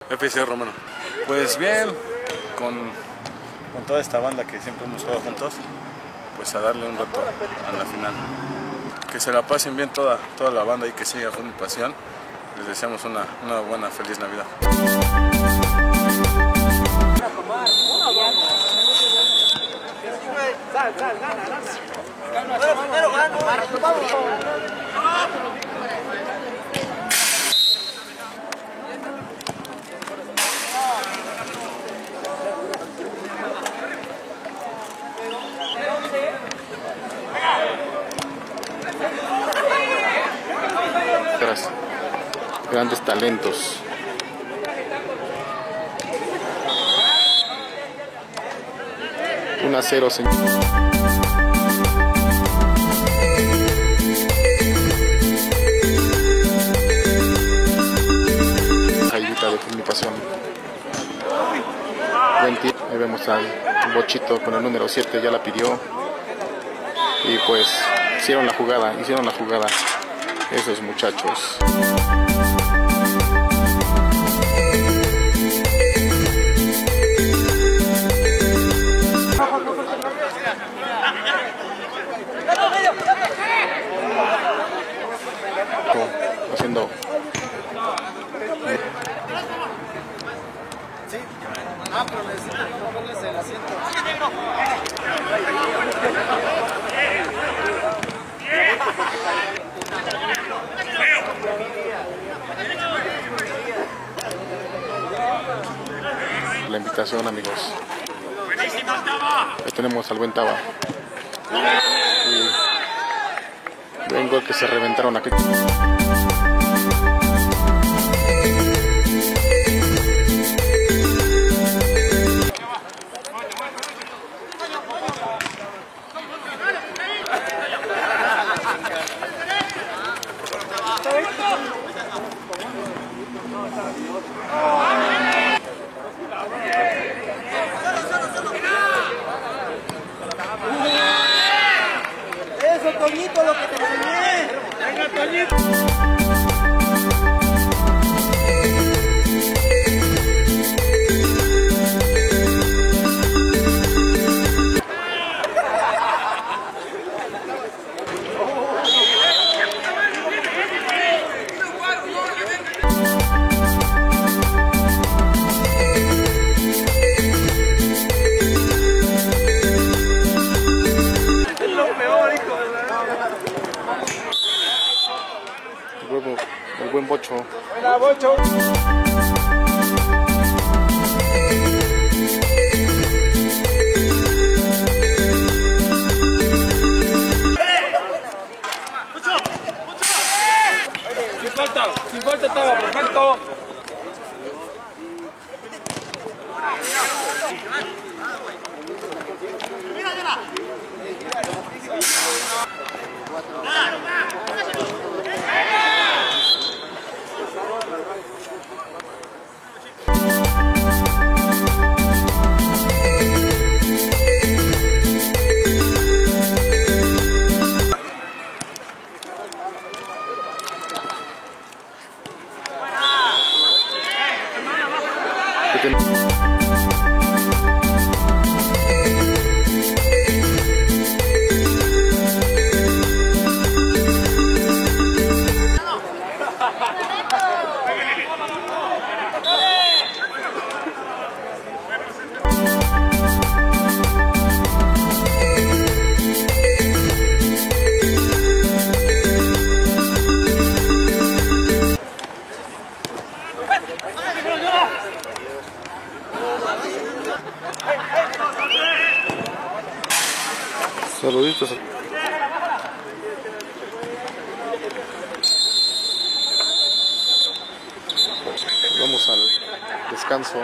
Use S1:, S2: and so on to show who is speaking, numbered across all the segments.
S1: FC Romano. Pues bien, con toda esta banda que siempre hemos jugado juntos, pues a darle un rato a la final. Que se la pasen bien toda la banda y que siga con pasión. Les deseamos una buena, feliz Navidad. Grandes talentos. Una 0, señor. Jayita de mi pasión. Ahí vemos al Bochito con el número 7, ya la pidió. Y pues hicieron la jugada esos muchachos. Haciendo pero necesitan moverles el asiento. La invitación, amigos. Ahí tenemos al buen Taba. Y vengo que se reventaron aquí.
S2: Eso, Toñito, lo que te enseñé. Venga, Toñito.
S1: El buen Bocho.
S2: Buena, Bocho. Sin falta estaba perfecto.
S1: Saluditos. Vamos al descanso.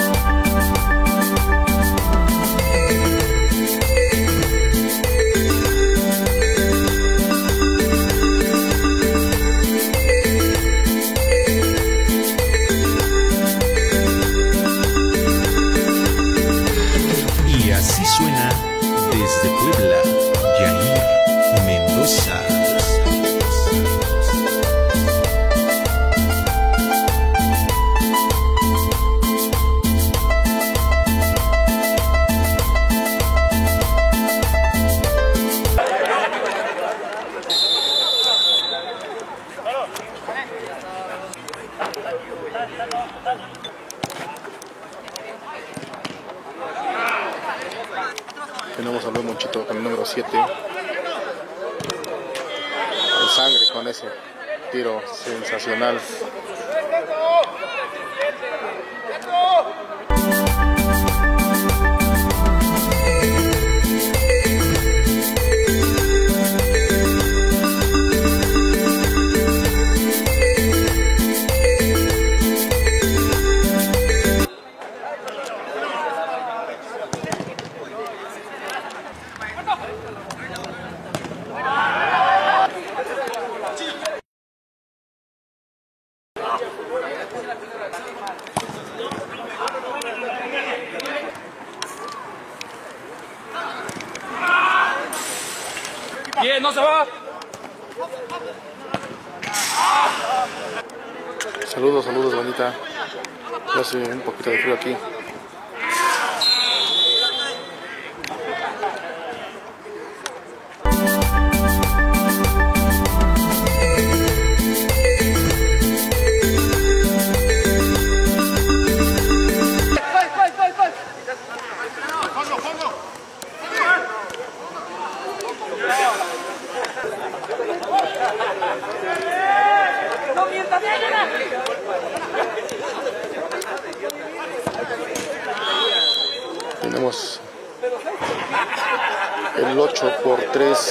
S3: Y así suena desde Puebla, Yair Mendoza.
S4: Tenemos a Luis Monchito con el número 7. El Sangre con ese tiro sensacional.
S5: Bien, no se va.
S4: Saludos, saludos, bandita. Ya hace un poquito de frío aquí. Tenemos el 8x3.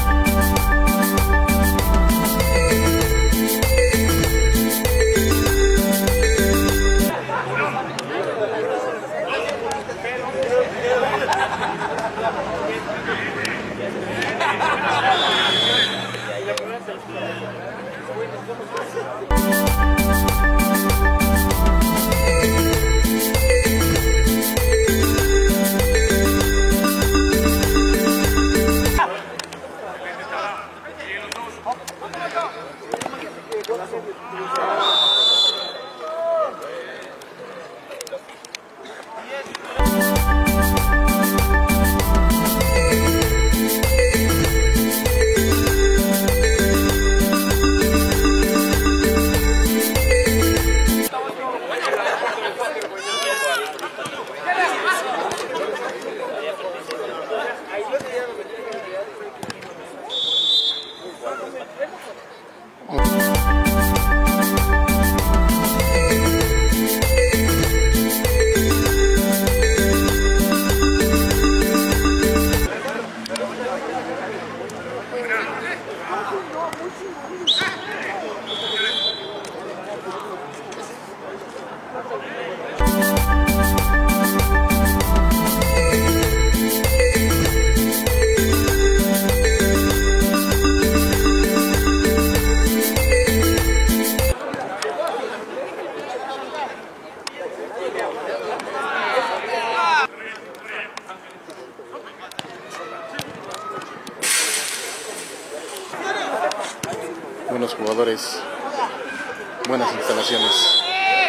S4: Buenos jugadores, buenas instalaciones.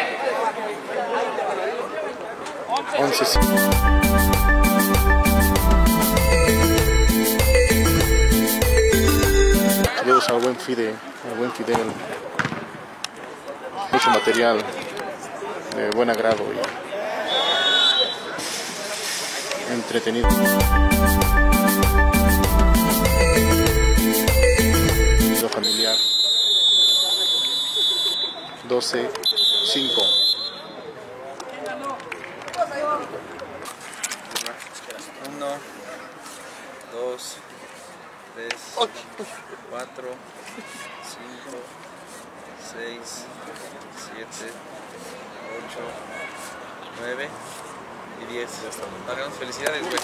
S4: 11. Saludos al buen Fidel, mucho material de buen agrado y entretenido. Familiar 12-5.
S6: Uno, 2, 3, 4, 5, 6, 7, 8, 9 y 10. Hagamos felicidades, güey.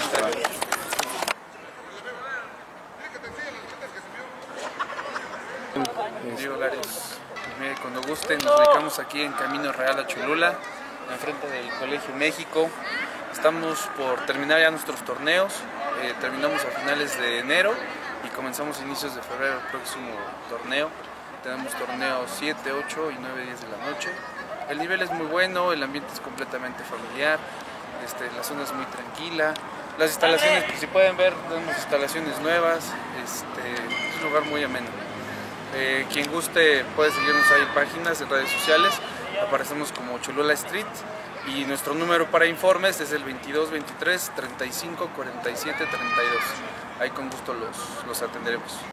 S6: Diego Larios. Cuando gusten, nos ubicamos aquí en Camino Real a Cholula, enfrente del Colegio México. Estamos por terminar ya nuestros torneos. Terminamos a finales de enero y comenzamos a inicios de febrero el próximo torneo. Tenemos torneos 7, 8 y 9 días de la noche. El nivel es muy bueno, el ambiente es completamente familiar, la zona es muy tranquila. Las instalaciones, pues, si pueden ver, tenemos instalaciones nuevas, es un lugar muy ameno. Quien guste puede seguirnos ahí en páginas, en redes sociales. aparecemos como Cholula Street, y nuestro número para informes es el 22 23 35 47 32. Ahí con gusto los atenderemos.